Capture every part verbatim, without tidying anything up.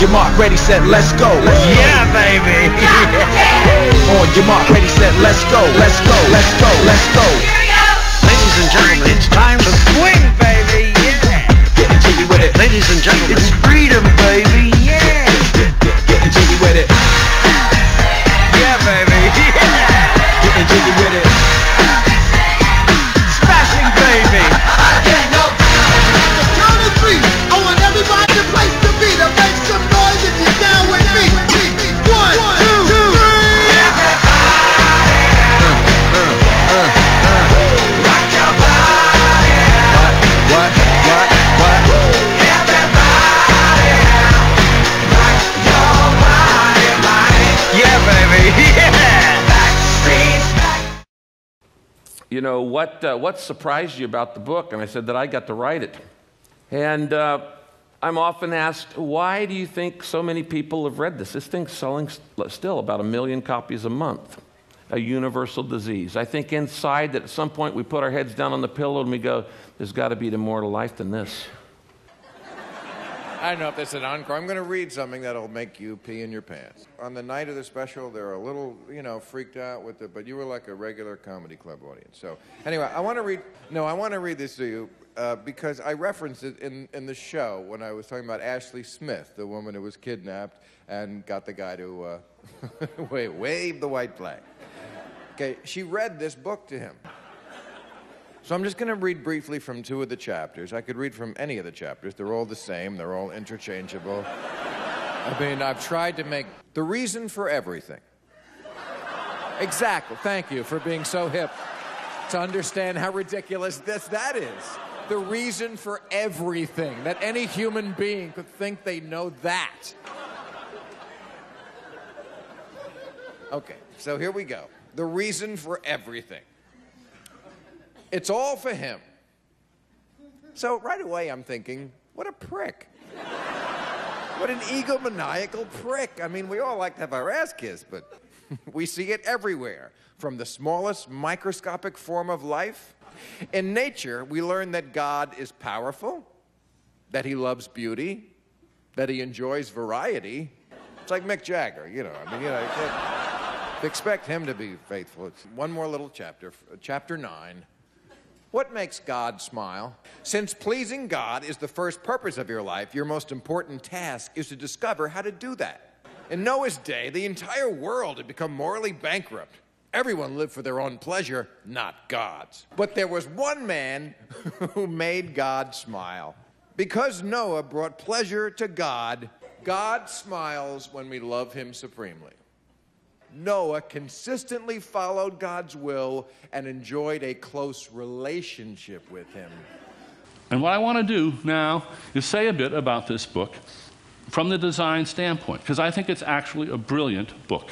your mark, ready, set, let's go. Yeah, baby. On your mark, ready, set, let's go. Let's go, let's go, let's go. Ladies and gentlemen, it's time to swing, baby. Yeah. Getting jiggy with it. Ladies and gentlemen, it's freedom, baby. Yeah. Getting jiggy with it. Yeah, baby. Yeah. Getting jiggy with it. Smashing, baby. The count of three. I want everybody to place the beat. I make some noise if you're down with me. One, two, three. Rock your body. What? What? What? What? Everybody. Rock your body, body. Yeah, baby. Yeah. Backstreet. You know, what, uh, what surprised you about the book? And I said that I got to write it. And uh, I'm often asked, why do you think so many people have read this? This thing's selling st still about a million copies a month, a universal disease. I think inside that at some point we put our heads down on the pillow and we go, there's got to be more to life than this. I don't know if that's an encore. I'm going to read something that'll make you pee in your pants. On the night of the special, they were a little, you know, freaked out with it, but you were like a regular comedy club audience. So anyway, I want to read, no, I want to read this to you uh, because I referenced it in, in the show when I was talking about Ashley Smith, the woman who was kidnapped and got the guy to uh, wave, wave the white flag. Okay, she read this book to him. So I'm just going to read briefly from two of the chapters. I could read from any of the chapters. They're all the same. They're all interchangeable. I mean, I've tried to make the reason for everything. Exactly. Thank you for being so hip to understand how ridiculous this that is. The reason for everything. That any human being could think they know that. Okay, so here we go. The reason for everything. It's all for him. So right away I'm thinking, what a prick. What an egomaniacal prick. I mean, we all like to have our ass kissed, but we see it everywhere. From the smallest microscopic form of life. In nature, we learn that God is powerful, that he loves beauty, that he enjoys variety. It's like Mick Jagger, you know. I mean, you know, you can't expect him to be faithful. It's one more little chapter, chapter nine. What makes God smile? Since pleasing God is the first purpose of your life, your most important task is to discover how to do that. In Noah's day, the entire world had become morally bankrupt. Everyone lived for their own pleasure, not God's. But there was one man who made God smile. Because Noah brought pleasure to God, God smiles when we love him supremely. Noah consistently followed God's will and enjoyed a close relationship with him. And what I want to do now is say a bit about this book from the design standpoint, because I think it's actually a brilliant book.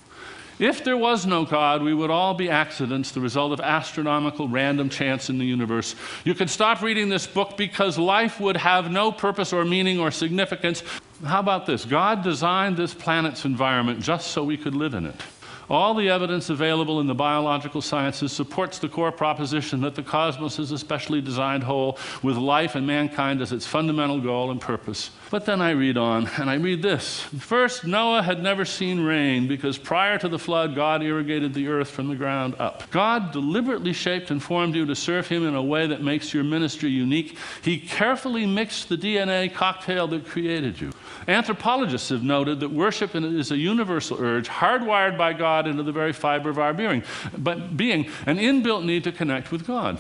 If there was no God, we would all be accidents, the result of astronomical random chance in the universe. You could stop reading this book because life would have no purpose or meaning or significance. How about this? God designed this planet's environment just so we could live in it. All the evidence available in the biological sciences supports the core proposition that the cosmos is a specially designed whole with life and mankind as its fundamental goal and purpose. But then I read on, and I read this. First, Noah had never seen rain because prior to the flood, God irrigated the earth from the ground up. God deliberately shaped and formed you to serve him in a way that makes your ministry unique. He carefully mixed the D N A cocktail that created you. Anthropologists have noted that worship is a universal urge hardwired by God into the very fiber of our being, but being an inbuilt need to connect with God.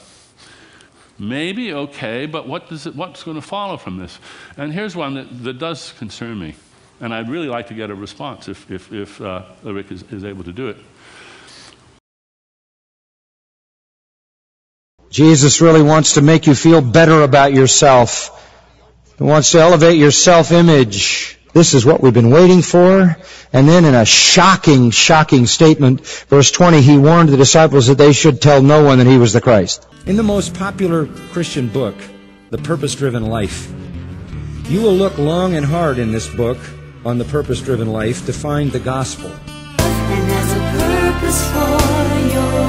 Maybe, okay, but what does it, what's going to follow from this? And here's one that, that does concern me, and I'd really like to get a response if, if, if uh, Rick is, is able to do it. Jesus really wants to make you feel better about yourself. He wants to elevate your self-image. This is what we've been waiting for. And then in a shocking, shocking statement, verse twenty, he warned the disciples that they should tell no one that he was the Christ. In the most popular Christian book, The Purpose-Driven Life, you will look long and hard in this book on the purpose-driven life to find the gospel. And there's a purpose for your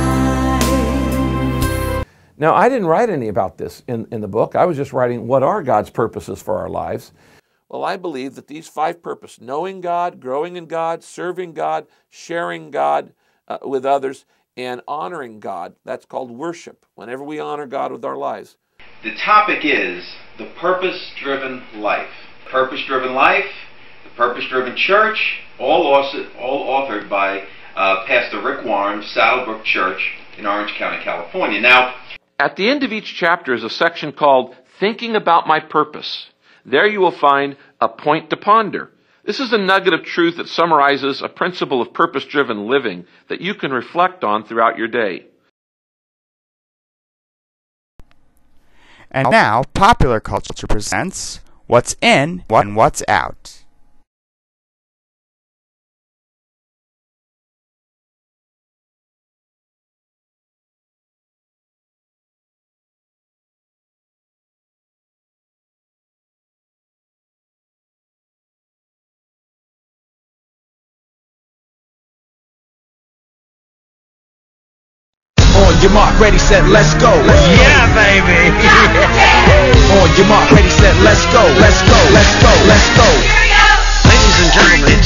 life. Now, I didn't write any about this in, in the book. I was just writing what are God's purposes for our lives. Well, I believe that these five purposes, knowing God, growing in God, serving God, sharing God uh, with others, and honoring God, that's called worship, whenever we honor God with our lives. The topic is the purpose-driven life. Purpose-driven life, the purpose-driven church, all, also, all authored by uh, Pastor Rick Warren of Saddlebrook Church in Orange County, California. Now, at the end of each chapter is a section called Thinking About My Purpose. There you will find a point to ponder. This is a nugget of truth that summarizes a principle of purpose-driven living that you can reflect on throughout your day. And now, Popular Culture presents What's In and What's Out. On your mark, ready, set, let's go. Yeah, baby. On your mark, ready, set, let's go. Let's go. Let's go. Let's go. Ladies and gentlemen,